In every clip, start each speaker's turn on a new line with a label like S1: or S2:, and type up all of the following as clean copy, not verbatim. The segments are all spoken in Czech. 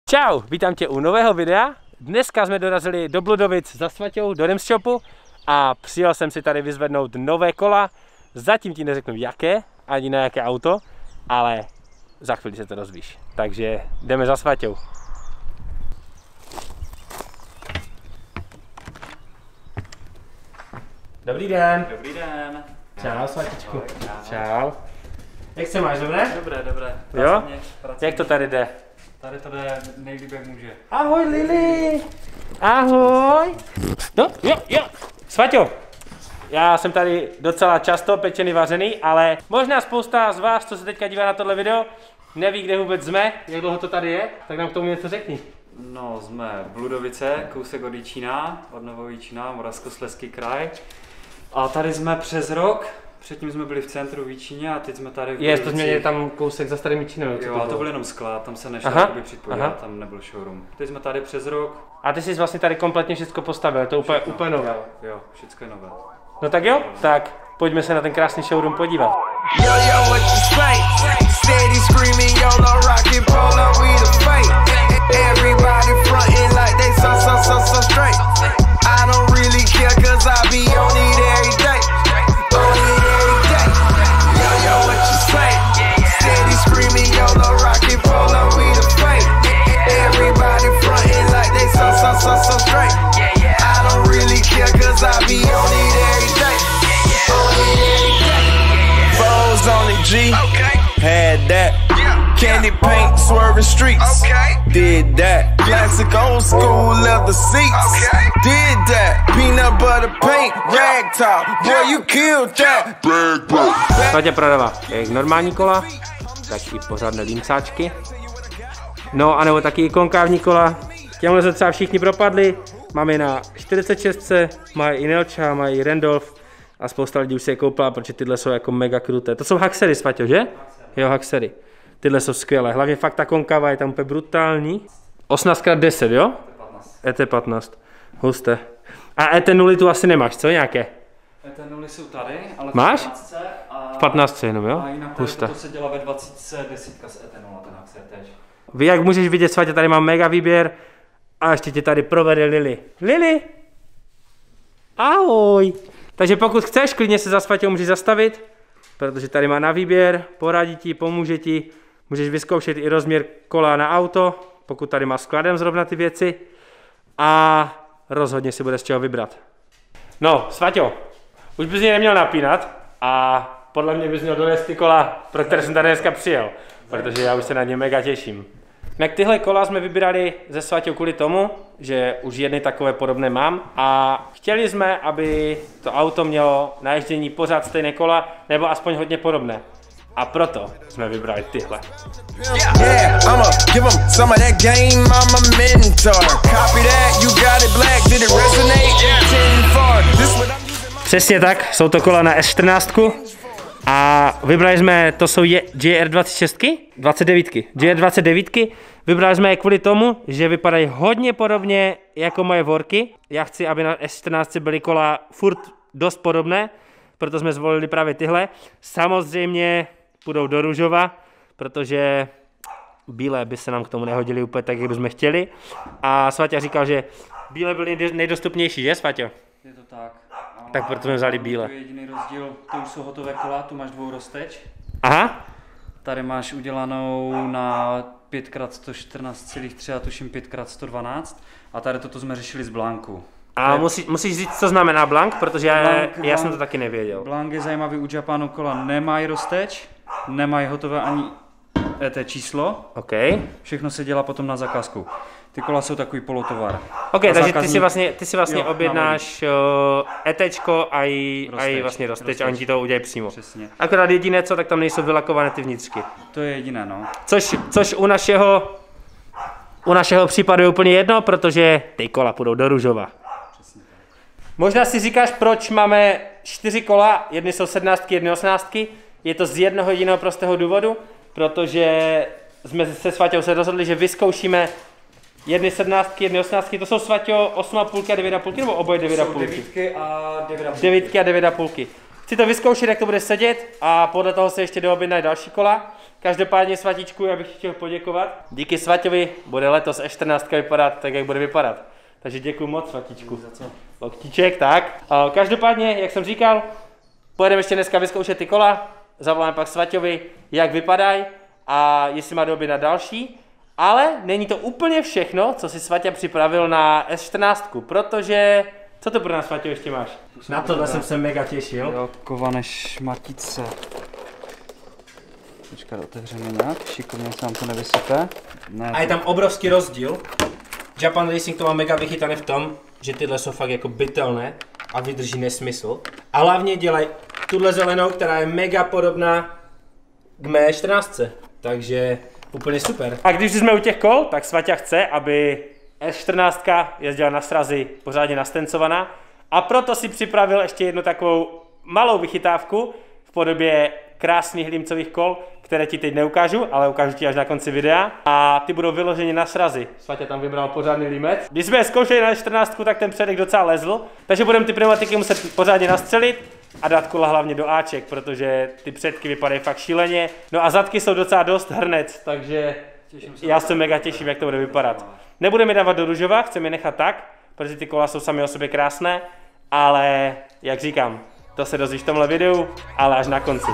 S1: Čau, vítám tě u nového videa. Dneska jsme dorazili do Bludovic za Svaťou, do Remshopu a přijel jsem si tady vyzvednout nové kola. Zatím ti neřeknu jaké, ani na jaké auto, ale za chvíli se to dozvíš. Takže jdeme za Svaťou. Dobrý den.
S2: Dobrý den.
S1: Čau, Svatičku. Čau. Jak se máš, dobré?
S2: Dobré.
S1: Jo? Jak to tady jde?
S2: Tady to jde nejlíp jak může.
S1: Ahoj Lili! Ahoj! No, jo! Svaťo, já jsem tady docela často pečený, vařený, ale možná spousta z vás, co se teďka dívá na tohle video, neví, kde vůbec jsme, jak dlouho to tady je, tak nám k tomu něco řekni.
S2: No, jsme v Bludovice, kousek od Jičína, od Novojičína, Moravskoslezský kraj. A tady jsme přes rok. Předtím jsme byli v centru v Jičíně a teď jsme tady v Bludovici.
S1: To změnili tam kousek za Starým Jičínem.
S2: Jo, a to byl jenom sklad, tam se nešlo přijít podívat, tam nebyl showroom. Teď jsme tady přes rok.
S1: A ty jsi vlastně tady kompletně všechno postavil, to je úplně nové.
S2: Jo, všechno je nové.
S1: No tak jo, tak pojďme se na ten krásný showroom podívat.
S3: Had that candy paint swerving streets. Did that classic old school leather seats. Did that peanut butter paint rag top. Boy, you killed that.
S1: Svatě prodává jak normální kola, tak i pořádné lincáčky. No a nebo taky i konkávní kola. Těmhle se třeba všichni propadli. Máme na 46, mají i Nelča, mají Randolph a spousta lidí už si je koupila, protože tyhle jsou jako mega kruté. To jsou Haxery, Svaťo, že? Jo, Haxery. Tyhle jsou skvělé, hlavně fakt ta konkava je tam úplně brutální. 18x10, jo? ET15, husté. A ET0 tu asi nemáš, co nějaké?
S2: ET0 jsou tady, ale
S1: máš?
S2: V 15 a...
S1: V 15 jenom, jo?
S2: A jinak to se dělá ve 20 desítka z ET0, ten Haxer teď.
S1: Vy jak můžeš vidět, Svatě, tady mám mega výběr a ještě tě tady provede Lili. Lili! Ahoj! Takže pokud chceš, klidně se za Svaťou můžeš zastavit, protože tady má na výběr, poradí ti, pomůže ti, můžeš vyzkoušet i rozměr kola na auto, pokud tady má skladem zrovna ty věci a rozhodně si bude z čeho vybrat. No, Svaťo, už bys mě neměl napínat a podle mě bys měl donést ty kola, pro které jsem tady dneska přijel, protože já už se na ně mega těším. Tak tyhle kola jsme vybírali ze Svaťou kvůli tomu, že už jedny takové podobné mám a chtěli jsme, aby to auto mělo na ježdění pořád stejné kola, nebo aspoň hodně podobné. A proto jsme vybrali tyhle. Přesně tak, jsou to kola na S14. A vybrali jsme, to jsou JR26, 29, JR29, vybrali jsme je kvůli tomu, že vypadají hodně podobně jako moje vorky. Já chci, aby na S14 byly kola furt dost podobné, proto jsme zvolili právě tyhle. Samozřejmě půjdou do růžova, protože bílé by se nám k tomu nehodily úplně tak, jak bychom chtěli. A Svaťa říkal, že bílé byly nejdostupnější, že Svaťo?
S2: Je to tak.
S1: Tak proto jsme vzali bílé.
S2: To je jediný rozdíl, to už jsou hotové kola, tu máš dvourozteč.
S1: Aha.
S2: Tady máš udělanou na 5x114,3 a tuším 5x112 a tady toto jsme řešili z Blanku.
S1: A musíš říct, co znamená Blank, protože já jsem to taky nevěděl.
S2: Blank je zajímavý, u Japanu kola nemají rozteč, nemají hotové ani ET číslo.
S1: OK.
S2: Všechno se dělá potom na zakázku. Ty kola jsou takový polotovar.
S1: OK, takže ty si vlastně objednáš ETčko a i vlastně rozteč a oni ti to udělají přímo.
S2: Přesně.
S1: Akorát jediné co, tak tam nejsou vylakované ty vnitřky.
S2: To je jediné, no.
S1: Což u našeho případu je úplně jedno, protože ty kola půjdou do růžova.
S2: Přesně tak.
S1: Možná si říkáš, proč máme 4 kola, jedny jsou 17, jedny 18. Je to z jednoho jediného prostého důvodu, protože jsme se Svaťou se rozhodli, že vyzkoušíme jedny 17, jedny 18, to jsou Svaťo 8,5 a 9,5 nebo oboje 9,5?
S2: Jsou 9 a 9,5.
S1: 9 a 9,5. Chci to vyzkoušet, jak to bude sedět a podle toho se ještě doobjednají další kola. Každopádně Svatičku, já bych chtěl poděkovat. Díky Svaťovi bude letos E14 vypadat tak, jak bude vypadat. Takže děkuji moc, Svatičku.
S2: Za co?
S1: Loktíček, tak. Každopádně, jak jsem říkal, pojedeme ještě dneska vyzkoušet ty kola. Zavoláme pak Svaťovi, jak vypadají a jestli má doby na další. Ale není to úplně všechno, co si Svaťa připravil na S14, protože... Co to pro nás, Svaťo, ještě máš? Na tohle jsem se mega těšil.
S2: Jo, kované šmatice. Počkat, otevřeme nějak, šikovně se nám to nevysype. Ne,
S1: A je tam obrovský rozdíl. Japan Racing to má mega vychytané v tom, že tyhle jsou fakt jako bytelné a vydrží nesmysl. A hlavně dělají tuhle zelenou, která je mega podobná k mé 14. Takže úplně super. A když jsme u těch kol, tak Svaťa chce, aby S14 jezdila na srazy pořádně nastencovaná. A proto si připravil ještě jednu takovou malou vychytávku v podobě krásných limcových kol, které ti teď neukážu, ale ukážu ti až na konci videa. A ty budou vyloženy na srazy. Svaťa tam vybral pořádný limec. Když jsme je zkoušeli na 14, tak ten předek docela lezl, takže budeme ty pneumatiky muset pořádně nastřelit a dát kola hlavně do Aček, protože ty předky vypadají fakt šíleně. No a zadky jsou docela dost hrnec, takže já se mega těším, jak to bude vypadat. Nebudeme je dávat do růžova, chceme je nechat tak, protože ty kola jsou sami o sobě krásné, ale jak říkám, to se dozvíš v tomhle videu, ale až na konci.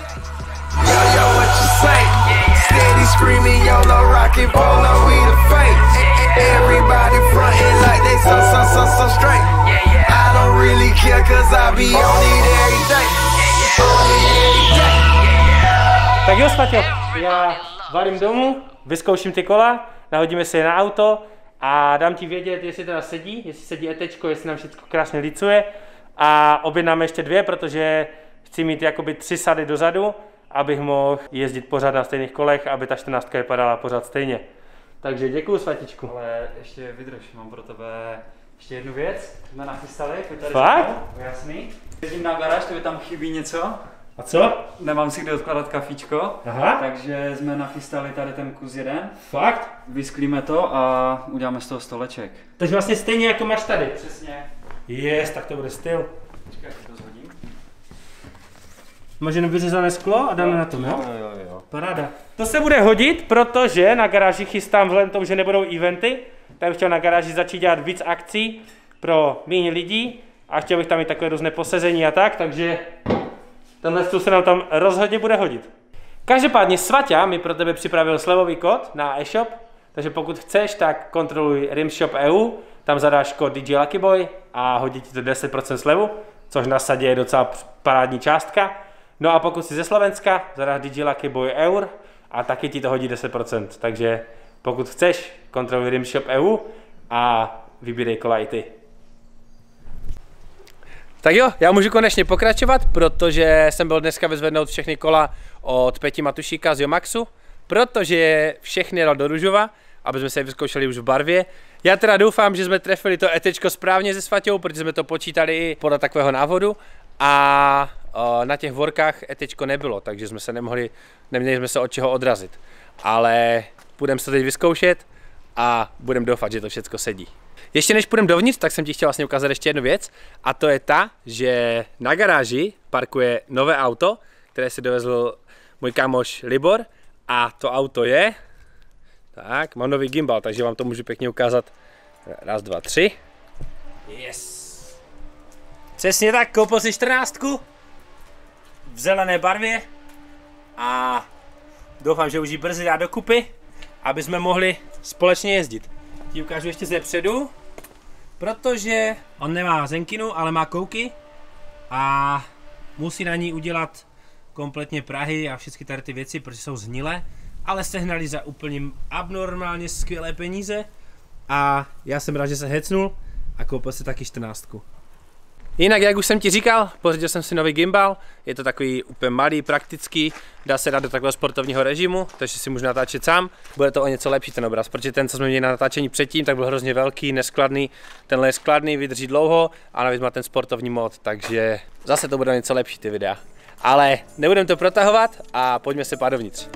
S1: Tak jo, Svaťo, já valím domů, vyzkouším ty kola, nahodíme si je na auto a dám ti vědět, jestli teda sedí, jestli sedí etečko, jestli nám všechno krásně licuje a objednáme ještě 2, protože chci mít jakoby 3 sady dozadu, abych mohl jezdit pořád na stejných kolech, aby ta 14 vypadala pořád stejně. Takže děkuju, Svatičku.
S2: Ale ještě vydrž, mám pro tebe ještě jednu věc. Jsme nachystali, pojď tady.
S1: Fakt?
S2: Jasný. Jezdím na garáž, tobě tam chybí něco.
S1: A co?
S2: Nemám si kde odkládat kafíčko.
S1: Aha.
S2: Takže jsme nachystali tady ten kus jeden.
S1: Fakt?
S2: Vysklíme to a uděláme z toho stoleček.
S1: Takže vlastně stejně jako máš tady.
S2: Přesně.
S1: Yes, tak to bude styl.
S2: Počkej, to zhodím.
S1: Máš jenom vyřezané sklo a dáme na tom, jo?
S2: Jo.
S1: Paráda. To se bude hodit, protože na garáži chystám vzhledem tomu, že nebudou eventy, tak bych chtěl na garáži začít dělat víc akcí pro méně lidí a chtěl bych tam mít takové různé posezení a tak, takže tenhle stůl se nám tam rozhodně bude hodit. Každopádně Svaťa mi pro tebe připravil slevový kód na e-shop, takže pokud chceš, tak kontroluj rimshop.eu, tam zadáš kód DJ Lucky Boy a hodí ti to 10% slevu, což na sadě je docela parádní částka. No a pokud jsi ze Slovenska, zadáš DJ Lucky Boy eur a taky ti to hodí 10%, takže pokud chceš, kontroluj rimshop.eu a vybírej kola i ty. Tak jo, já můžu konečně pokračovat, protože jsem byl dneska vyzvednout všechny kola od Peti Matušíka z Yomaxu, protože všechny dal do růžova, aby jsme se je vyzkoušeli už v barvě. Já teda doufám, že jsme trefili to etečko správně se Svaťou, protože jsme to počítali podle takového návodu a na těch vorkách etečko nebylo, takže jsme se neměli jsme se od čeho odrazit. Ale budeme se teď vyzkoušet a budeme doufat, že to všechno sedí. Ještě než půjdeme dovnitř, tak jsem ti chtěl vlastně ukázat ještě jednu věc a to je ta, že na garáži parkuje nové auto, které si dovezl můj kámoš Libor a to auto je, tak, mám nový gimbal, takže vám to můžu pěkně ukázat. 1, 2, 3. Yes. Přesně tak, koupil si 14 v zelené barvě a doufám, že už ji brzy dá dokupy, aby jsme mohli společně jezdit. Ti ukážu ještě ze předu, protože on nemá zenkinu, ale má kouky a musí na ní udělat kompletně prahy a všechny tady ty věci, protože jsou zhnilé, ale sehnali za úplně abnormálně skvělé peníze a já jsem rád, že se hecnul a koupil si taky 14. Jinak, jak už jsem ti říkal, pořídil jsem si nový gimbal, je to takový úplně malý, praktický, dá se dát do takového sportovního režimu, takže si můžu natáčet sám, bude to o něco lepší ten obraz, protože ten, co jsme měli na natáčení předtím, tak byl hrozně velký, neskladný, tenhle je skladný, vydrží dlouho a navíc má ten sportovní mod, takže zase to bude o něco lepší ty videa. Ale nebudeme to protahovat a pojďme se pát dovnitř.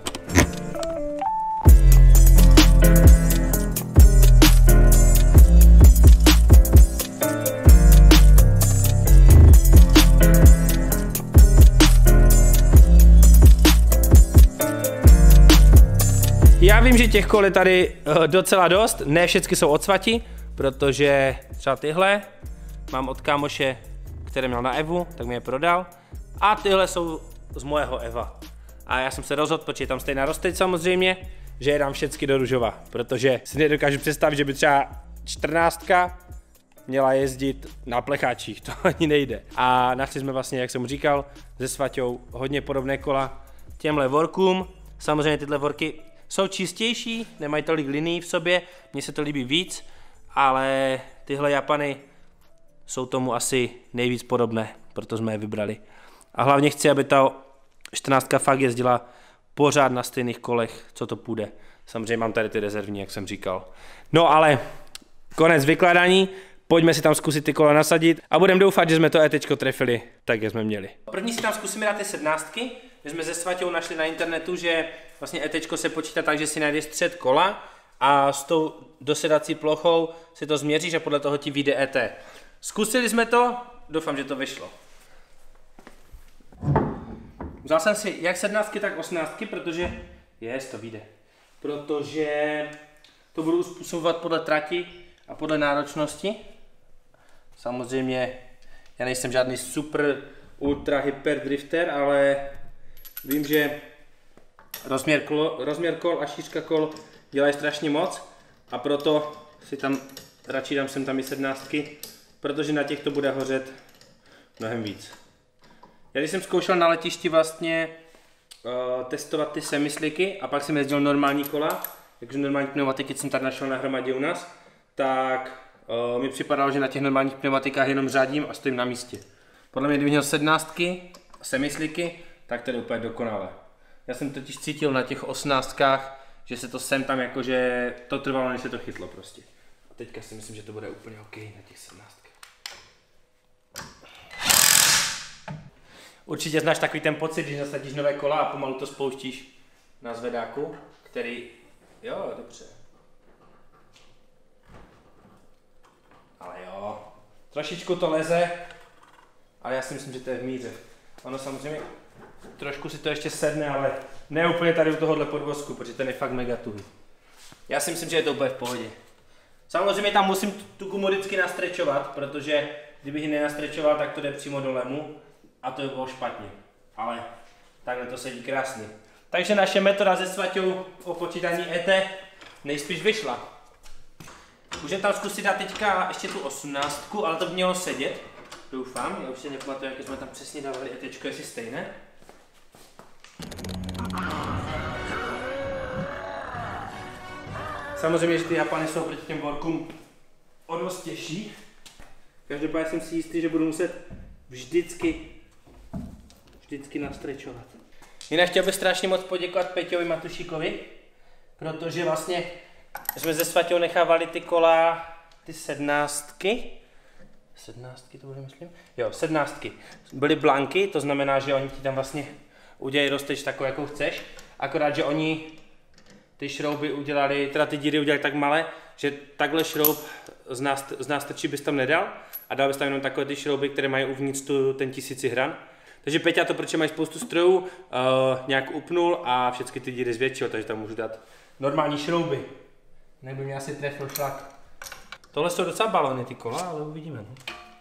S1: těch kol je tady docela dost, ne všechny jsou od Svati, protože třeba tyhle mám od kámoše, který měl na Evu, tak mi je prodal. A tyhle jsou z mojeho Eva. A já jsem se rozhodl, protože je tam stejná rozteď samozřejmě, že je dám všechny do Ružova, protože si nedokážu představit, že by třeba 14 měla jezdit na plecháčích, to ani nejde. A našli jsme vlastně, jak jsem říkal, se Svaťou hodně podobné kola těmhle vorkům. Samozřejmě tyhle vorky jsou čistější, nemají tolik linií v sobě, mně se to líbí víc, ale tyhle Japany jsou tomu asi nejvíc podobné, proto jsme je vybrali. A hlavně chci, aby ta 14 fakt jezdila pořád na stejných kolech, co to půjde. Samozřejmě mám tady ty rezervní, jak jsem říkal. No ale konec vykládání, pojďme si tam zkusit ty kola nasadit a budeme doufat, že jsme to ETčko trefili tak, jak jsme měli. První si tam zkusíme dát ty 17. My jsme se Svaťou našli na internetu, že vlastně ETčko se počítá tak, že si najdeš střed kola a s tou dosedací plochou si to změříš a podle toho ti vyjde ET. Zkusili jsme to, doufám, že to vyšlo. Vzal jsem si jak 17, tak 18, protože to vyjde. Protože to budu uspůsobovat podle trati a podle náročnosti. Samozřejmě já nejsem žádný super ultra hyper drifter, ale vím, že rozměr kol a šířka kol dělají strašně moc a proto si tam radši dám sem tam i 17, protože na těch to bude hořet mnohem víc. Já když jsem zkoušel na letišti vlastně testovat ty semisliky a pak jsem jezdil normální kola, takže normální pneumatiky jsem tady našel na hromadě u nás, tak mi připadalo, že na těch normálních pneumatikách jenom řádím a stojím na místě. Podle mě, kdybych měl 17 semisliky, tak to je úplně dokonale. Já jsem totiž cítil na těch 18, že se to sem tam jakože to trvalo, než se to chytlo prostě. A teďka si myslím, že to bude úplně OK na těch 17. Určitě znáš takový ten pocit, když nasadíš nové kola a pomalu to spouštíš na zvedáku, který, jo, dobře. Ale jo, trošičku to leze, ale já si myslím, že to je v míře. Ono samozřejmě trošku si to ještě sedne, ale ne úplně tady u tohohle podvozku, protože ten je fakt mega tuhý. Já si myslím, že je to úplně v pohodě. Samozřejmě tam musím tu gumu vždycky nastrečovat, protože kdybych ji nenastrečoval, tak to jde přímo do lemu a to by bylo špatně. Ale takhle to sedí krásně. Takže naše metoda se Svaťou o počítání ET nejspíš vyšla. Můžeme tam zkusit dát teďka ještě tu 18, ale to by mělo sedět. Doufám, já už si nepamatuju, jak jsme tam přesně dávali ETčko, jestli stejné. Samozřejmě, že ty Japany jsou proti těm vorkům o dost těžší. Každopádně jsem si jistý, že budu muset vždycky nastrečovat. Jinak chtěl bych strašně moc poděkovat Peťovi Matušíkovi, protože vlastně jsme se Svaťou nechávali ty kola, ty 17 to bude, myslím? Jo, 17 byly blanky, to znamená, že oni ti tam vlastně udělají rozteč takovou, jakou chceš, akorát, že oni ty šrouby udělali, teda ty díry udělali tak malé, že takhle šroub z nástrčí bys tam nedal a dal bys tam jenom takové ty šrouby, které mají uvnitř ten 1000 hran. Takže Peťa to, protože mají spoustu strojů, nějak upnul a všechny ty díry zvětšil, takže tam můžu dát normální šrouby. Nebo mě asi trefil šlak. Tohle jsou docela balony ty kola, ale uvidíme. No.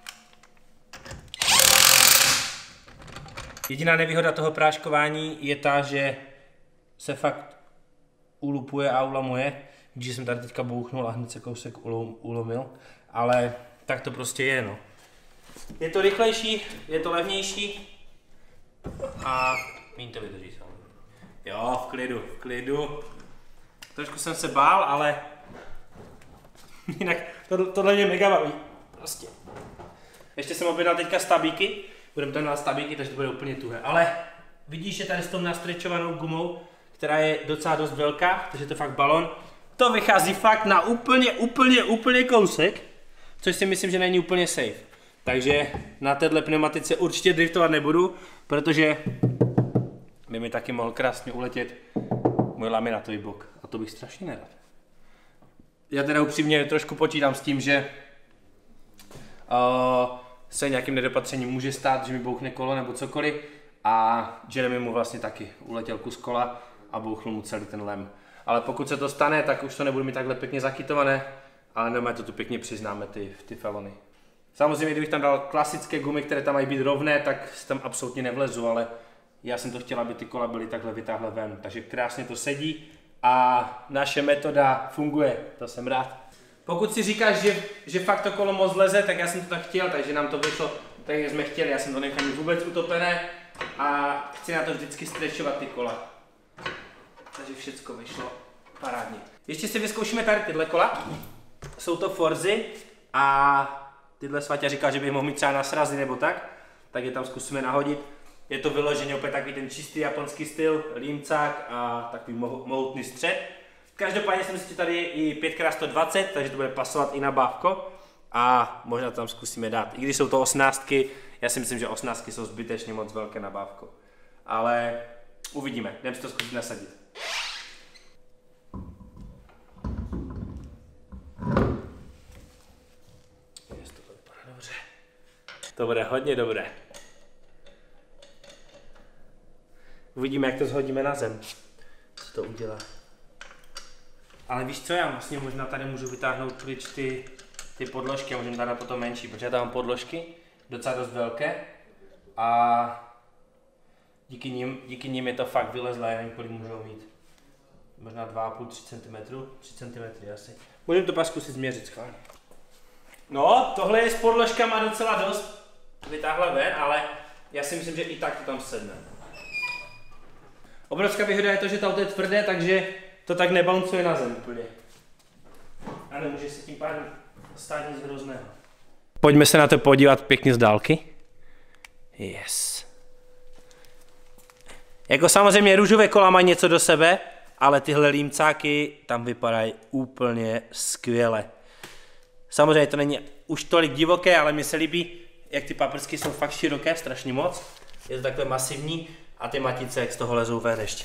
S1: Jediná nevýhoda toho práškování je ta, že se fakt ulupuje a ulamuje. Vidíš, že jsem tady teďka bouchnul a hned se kousek ulomil, ale tak to prostě je, no. Je to rychlejší, je to levnější a méně to vydrží samozřejmě. Jo, v klidu. Trošku jsem se bál, ale jinak tohle mě mega baví. Prostě. Ještě jsem objednal teďka stabíky, budeme tam dát stabíky, takže to bude úplně tuhé. Ale vidíš, že tady s tou nastrečovanou gumou, která je docela dost velká, takže to je fakt balon, to vychází fakt na úplně kousek, což si myslím, že není úplně safe. Takže na téhle pneumatice určitě driftovat nebudu, protože by mi taky mohl krásně uletět můj laminatový blok a to bych strašně nerad. Já teda upřímně trošku počítám s tím, že se nějakým nedopatřením může stát, že mi bouchne kolo nebo cokoliv a Jeremy mu vlastně taky uletěl kus kola a bouchl mu celý ten lem. Ale pokud se to stane, tak už to nebudu mít takhle pěkně zakytované, ale normálně to tu pěkně přiznáme, ty felony. Samozřejmě, kdybych tam dal klasické gumy, které tam mají být rovné, tak si tam absolutně nevlezu, ale já jsem to chtěl, aby ty kola byly takhle vytáhle ven. Takže krásně to sedí a naše metoda funguje, to jsem rád. Pokud si říkáš, že fakt to kolo moc leze, tak já jsem to tak chtěl, takže nám to vyšlo tak, jak jsme chtěli. Já jsem to nechal vůbec utopené a chci na to vždycky stretchovat ty kola. Takže všecko vyšlo parádně. Ještě si vyzkoušíme tady tyhle kola. Jsou to Forzy a tyhle Svaťa říkal, že bych mohl mít třeba na srazy nebo tak je tam zkusíme nahodit. Je to vyloženě opět takový ten čistý japonský styl, límcák a takový mohutný střed. Každopádně jsem si tady i 5x120, takže to bude pasovat i na bávko a možná to tam zkusíme dát. I když jsou to 18, já si myslím, že 18 jsou zbytečně moc velké na bávko. Ale uvidíme, jdeme si to zkusit nasadit. To vypadá dobře. To bude hodně dobré. Uvidíme, jak to shodíme na zem. Co to udělá. Ale víš co, já vlastně možná tady můžu vytáhnout pryč ty podložky a můžeme dát potom menší, protože já tam mám podložky docela dost velké a díky nim je to fakt vylezlé, já nevím, kolik můžou mít. Možná 2,5-3 cm, 3 cm asi. Můžeme to pak zkusit změřit, schválně. No, tohle je s podložkama docela dost vytáhla ven, ale já si myslím, že i tak to tam sedne. Obrovská výhoda je to, že to auto je tvrdé, takže to tak nebouncuje na zem úplně. A nemůže se tím pádem stát nic hrozného. Pojďme se na to podívat pěkně z dálky. Yes. Jako samozřejmě růžové kola mají něco do sebe, ale tyhle límcáky tam vypadají úplně skvěle. Samozřejmě to není už tolik divoké, ale mně se líbí, jak ty paprsky jsou fakt široké, strašně moc. Je to takhle masivní a ty matice, jak z toho lezou ven ještě.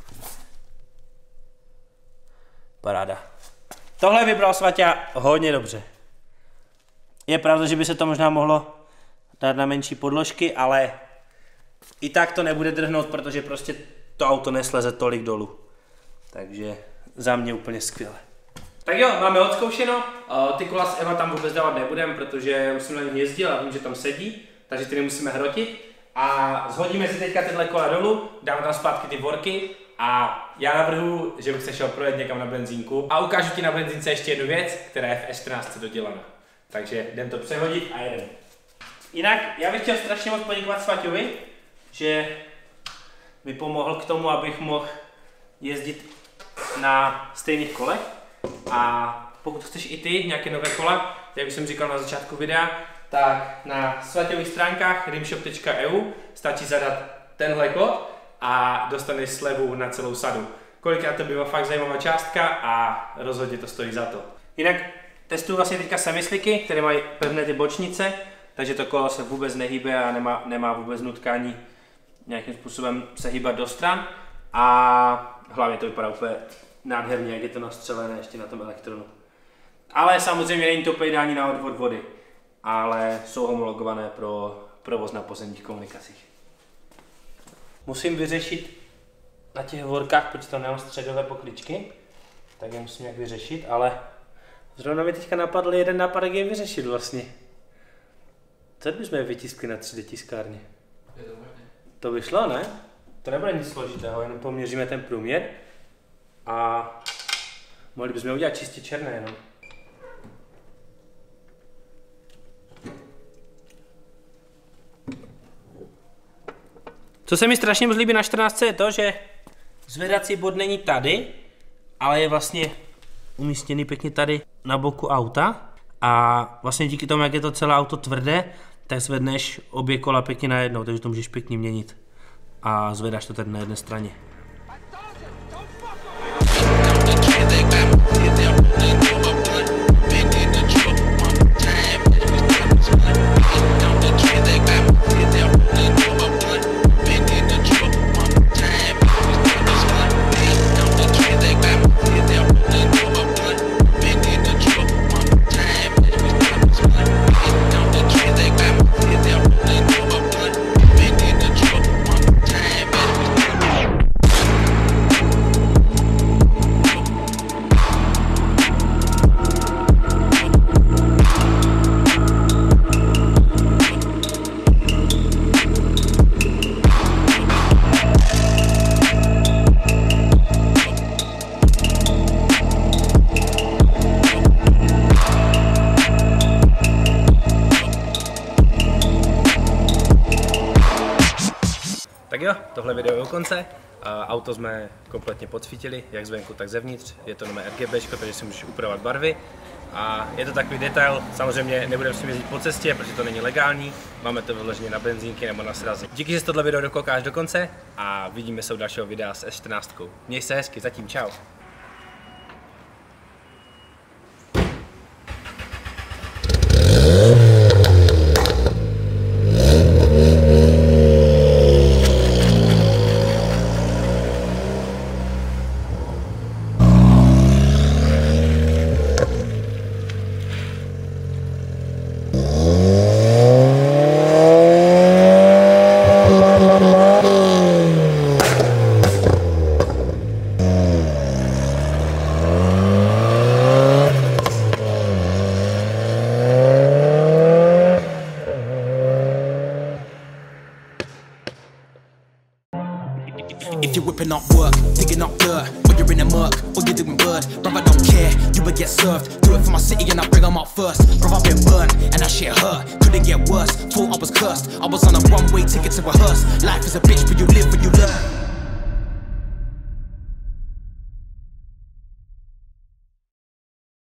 S1: Paráda. Tohle vybral Svaťa hodně dobře. Je pravda, že by se to možná mohlo dát na menší podložky, ale i tak to nebude drhnout, protože prostě to auto nesleze tolik dolů. Takže za mě úplně skvěle. Tak jo, máme odzkoušeno. Ty kola s Eva tam vůbec dávat nebudeme, protože už jsem na nich jezdil a vím, že tam sedí, takže ty nemusíme hrotit. A zhodíme si teďka tyhle kola dolů, dáme tam zpátky ty vorky a já navrhuji, že bych se šel projet někam na benzínku a ukážu ti na benzínce ještě jednu věc, která je v S14 dodělaná. Takže jdem to přehodit a jedem. Jinak já bych chtěl strašně moc poděkovat Svaťovi, že mi pomohl k tomu, abych mohl jezdit na stejných kolech. A pokud chceš i ty nějaké nové kola, jak jsem říkal na začátku videa, tak na Svaťových stránkách rimshop.eu stačí zadat tenhle kód a dostaneš slevu na celou sadu. Kolikrát to bývá fakt zajímavá částka a rozhodně to stojí za to. Jinak testuju vlastně teďka semisliky, které mají pevné ty bočnice, takže to kolo se vůbec nehýbe a nemá vůbec nutkání nějakým způsobem se hýbat do stran a hlavně to vypadá úplně nádherně, jak je to nastřelené ještě na tom elektronu. Ale samozřejmě není to ideální na odvod vody, ale jsou homologované pro provoz na pozemních komunikacích. Musím vyřešit na těch vorkách, protože tam nemám středové pokličky, tak je musím nějak vyřešit, ale zrovna mi teďka napadl jeden nápad, jak je vyřešit vlastně. Co bychom je vytiskli na 3D tiskárně?
S4: Je to možné.
S1: To by šlo, ne? To nebude nic složitého, jenom poměříme ten průměr a mohli bychom udělat čistě černé jenom. Co se mi strašně moc líbí na 14 je to, že zvedací bod není tady, ale je vlastně umístěný pěkně tady na boku auta a vlastně díky tomu, jak je to celé auto tvrdé, tak zvedneš obě kola pěkně najednou, takže to můžeš pěkně měnit a zvedáš to tady na jedné straně.
S4: tohle video je u konce. Auto jsme kompletně podsvítili, jak zvenku, tak zevnitř. Je to nové RGB, takže si můžeš upravovat barvy. A je to takový detail, samozřejmě nebudeme si jezdit po cestě, protože to není legální. Máme to vyloženě na benzínky nebo na srazy. Díky, že jsi tohle video dokoukáš do konce a vidíme se u dalšího videa s S14. Měj se hezky, zatím čau.
S5: If you're whipping up work, digging up dirt, or you're in a murk, or you're doing bird, bruv, I don't care, you will get served. Do it for my city and I bring them up first. Bruv, I've been burnt, and that shit hurt, couldn't get worse. Thought I was cursed, I was on a one-way ticket to rehearse. Life is a bitch, but you live when you learn.